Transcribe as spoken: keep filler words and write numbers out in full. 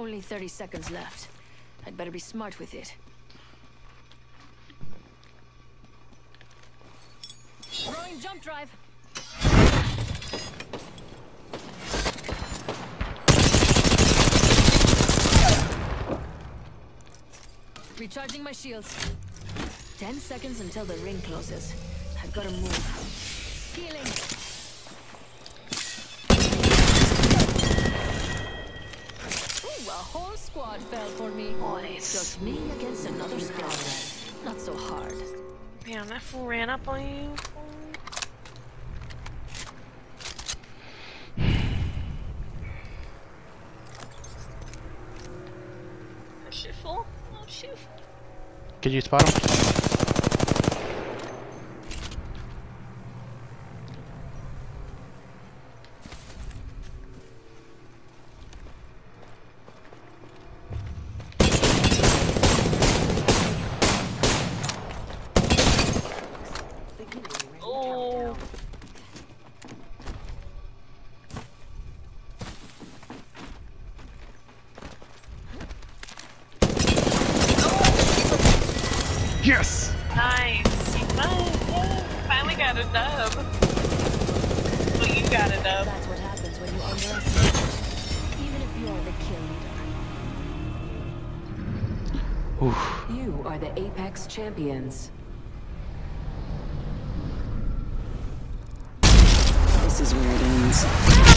Only thirty seconds left. I'd better be smart with it. Throwing jump drive. Recharging my shields. Ten seconds until the ring closes. I've got to move. Healing. Ooh, a whole squad fell for me. Nice. Just me against another squad. Not so hard. Damn, that fool ran up on you. That shit full? Oh shit. Did you spot him? Oh. Yes! Nice. Nice. Finally got a dub. Well, you got a dub. That's what happens when you underestimate. Even if you're the kill leader. Oof. You are the Apex champions. This is where it ends.